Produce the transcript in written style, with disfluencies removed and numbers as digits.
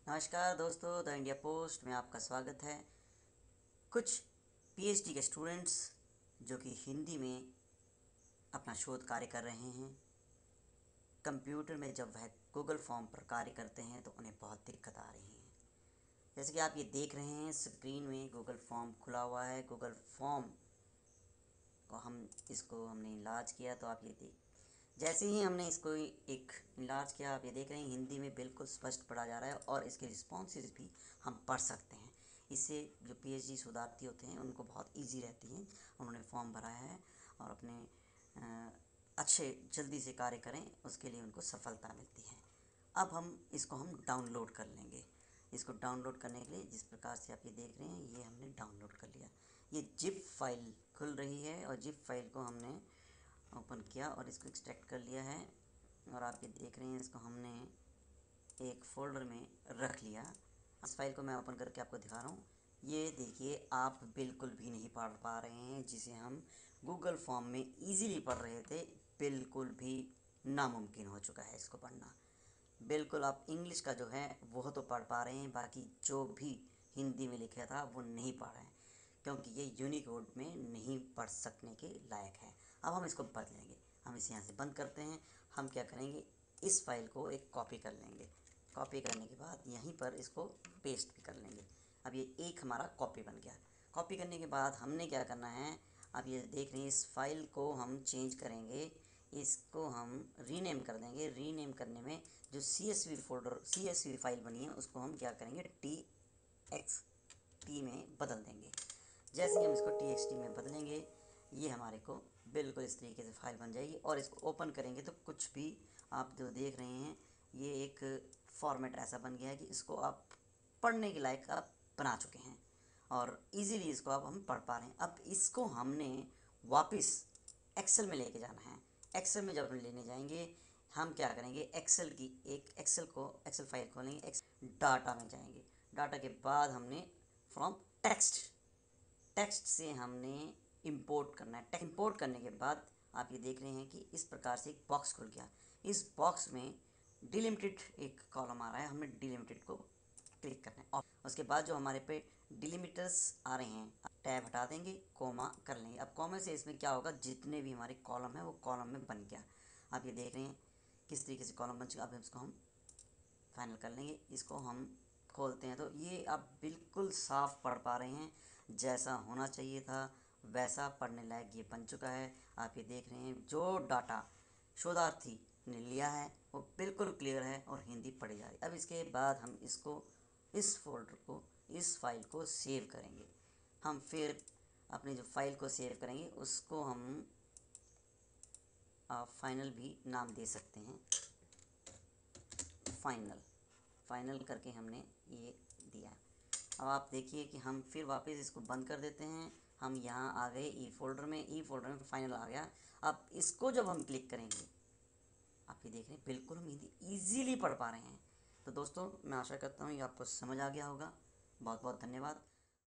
नमस्कार दोस्तों, the India post में आपका स्वागत है। कुछ पीएचडी के स्टूडेंट्स जो कि हिंदी में अपना शोध कार्य कर रहे हैं, कंप्यूटर में जब वह गूगल फॉर्म पर कार्य करते हैं तो उन्हें बहुत दिक्कत आ रही है। जैसे कि आप ये देख रहे हैं स्क्रीन में गूगल फॉर्म खुला हुआ है। गूगल फॉर्म को हमने इनलार्ज किया तो आप ये देख, जैसे ही हमने इसको एक इनलार्ज किया, आप ये देख रहे हैं हिंदी में बिल्कुल स्पष्ट पढ़ा जा रहा है और इसके रिस्पॉन्सेज भी हम पढ़ सकते हैं। इससे जो पीएचडी शोधार्थी होते हैं उनको बहुत इजी रहती है। उन्होंने फॉर्म भरा है और अपने अच्छे जल्दी से कार्य करें, उसके लिए उनको सफलता मिलती है। अब हम डाउनलोड कर लेंगे। इसको डाउनलोड करने के लिए जिस प्रकार से आप ये देख रहे हैं, ये हमने डाउनलोड कर लिया। ये जिप फाइल खुल रही है और जिप फाइल को हमने ओपन किया और इसको एक्सट्रैक्ट कर लिया है। और आप ये देख रहे हैं, इसको हमने एक फ़ोल्डर में रख लिया। इस फाइल को मैं ओपन करके आपको दिखा रहा हूँ। ये देखिए, आप बिल्कुल भी नहीं पढ़ पा रहे हैं। जिसे हम गूगल फॉर्म में इजीली पढ़ रहे थे, बिल्कुल भी नामुमकिन हो चुका है इसको पढ़ना। बिल्कुल आप इंग्लिश का जो है वो तो पढ़ पा रहे हैं, बाकी जो भी हिंदी में लिखा था वो नहीं पढ़ रहे हैं, क्योंकि ये यूनिकोड में नहीं पढ़ सकने के लायक है। अब हम इसको बदलेंगे। हम इसे यहाँ से बंद करते हैं। हम क्या करेंगे, इस फाइल को एक कॉपी कर लेंगे। कॉपी करने के बाद यहीं पर इसको पेस्ट भी कर लेंगे। अब ये एक हमारा कॉपी बन गया। कॉपी करने के बाद हमने क्या करना है, अब ये देख रहे हैं, इस फाइल को हम चेंज करेंगे। इसको हम रीनेम कर देंगे। रीनेम करने में जो CSV फाइल बनी है उसको हम क्या करेंगे, TXT में बदल देंगे। जैसे ही हम इसको TXT में बदलेंगे, ये हमारे को बिल्कुल इस तरीके से फाइल बन जाएगी। और इसको ओपन करेंगे तो कुछ भी आप जो देख रहे हैं, ये एक फॉर्मेट ऐसा बन गया है कि इसको आप पढ़ने के लायक आप बना चुके हैं और इजीली इसको अब हम पढ़ पा रहे हैं। अब इसको हमने वापस एक्सेल में लेके जाना है। एक्सेल में जब हम लेने जाएंगे, हम क्या करेंगे, एक्सेल फाइल खोलेंगे, डाटा में जाएंगे। डाटा के बाद हमने फ्रॉम टेक्स्ट से हमने इंपोर्ट करना है। इंपोर्ट करने के बाद आप ये देख रहे हैं कि इस प्रकार से एक बॉक्स खुल गया। इस बॉक्स में डिलिमिटेड एक कॉलम आ रहा है, हमने डिलिमिटेड को क्लिक करना है और उसके बाद जो हमारे पे डिलिमिटर्स आ रहे हैं, टैब हटा देंगे, कोमा कर लेंगे। अब कोमे से इसमें क्या होगा, जितने भी हमारे कॉलम है वो कॉलम में बन गया। आप ये देख रहे हैं किस तरीके से कॉलम बन चुका। अब इसको हम फाइनल कर लेंगे। इसको हम खोलते हैं तो ये आप बिल्कुल साफ पढ़ पा रहे हैं। जैसा होना चाहिए था वैसा पढ़ने लायक ये बन चुका है। आप ये देख रहे हैं, जो डाटा शोधार्थी ने लिया है वो बिल्कुल क्लियर है और हिंदी पढ़ी जा रही है। अब इसके बाद हम इस फाइल को सेव करेंगे। हम फिर अपनी जो फाइल को सेव करेंगे उसको हम फाइनल भी नाम दे सकते हैं। फाइनल करके हमने ये दिया। अब आप देखिए कि हम फिर वापस इसको बंद कर देते हैं। हम यहाँ आ गए ई फोल्डर में फाइनल आ गया। अब इसको जब हम क्लिक करेंगे, आप ये देख रहे हैं बिल्कुल हम हिंदी ईजीली पढ़ पा रहे हैं। तो दोस्तों, मैं आशा करता हूँ ये आपको समझ आ गया होगा। बहुत बहुत धन्यवाद।